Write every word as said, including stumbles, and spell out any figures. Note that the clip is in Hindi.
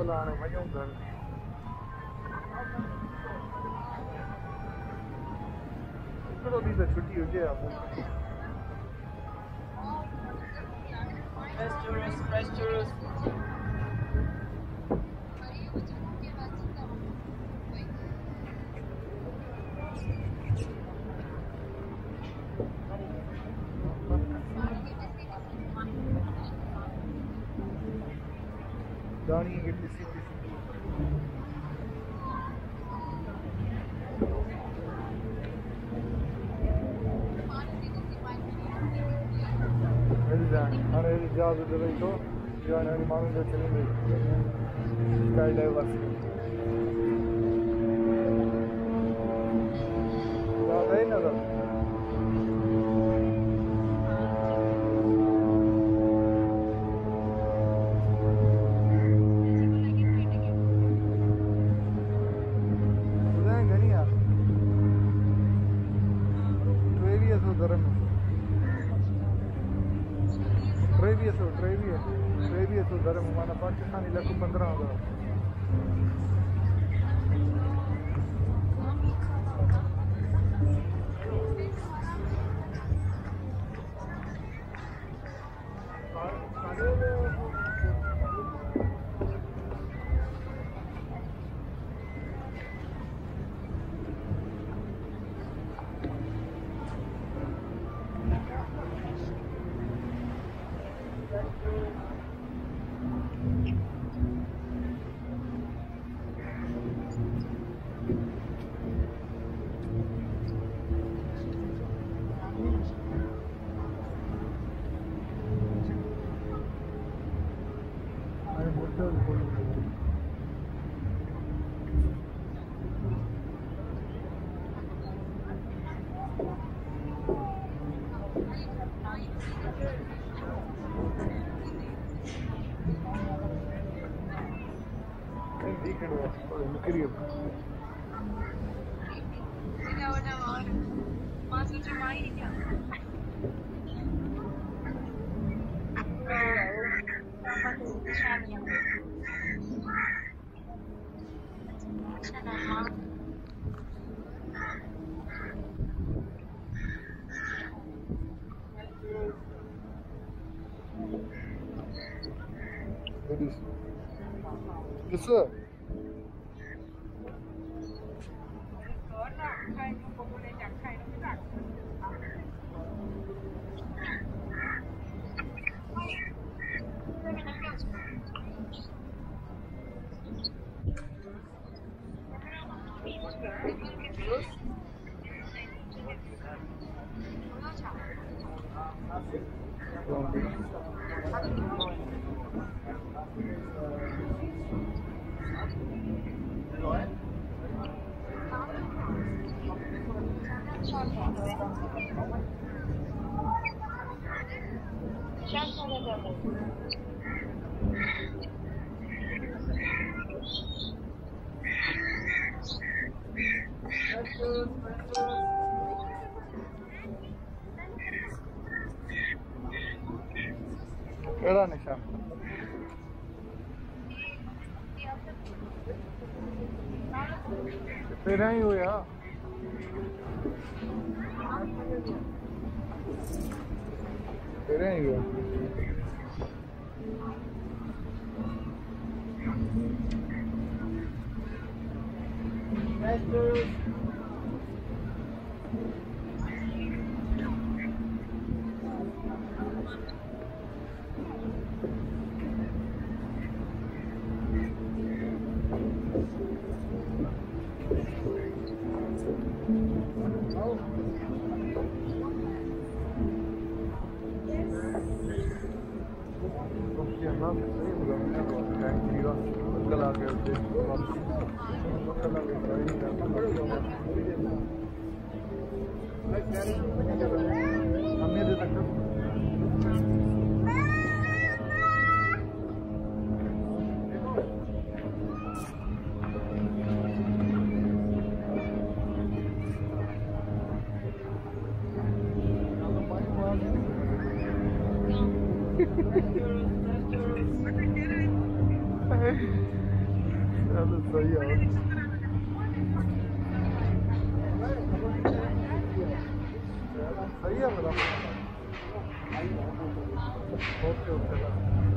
लाने भाई उधर इकड़ो दी तो छुट्टी हो जाए आपको Fresh tourist, fresh tourist. Dani get this this. अरे जहाज उधर ही तो जाने वाली मानो जो चली गई स्काई डाइवर्स याद है ना पाकिस्तानी लाख पंद्रह हजार Yes, sir. केड़ा निशा तेरा ही होया तेरा ही हुआ चलो सही है। सही है मेरा। Okay okay.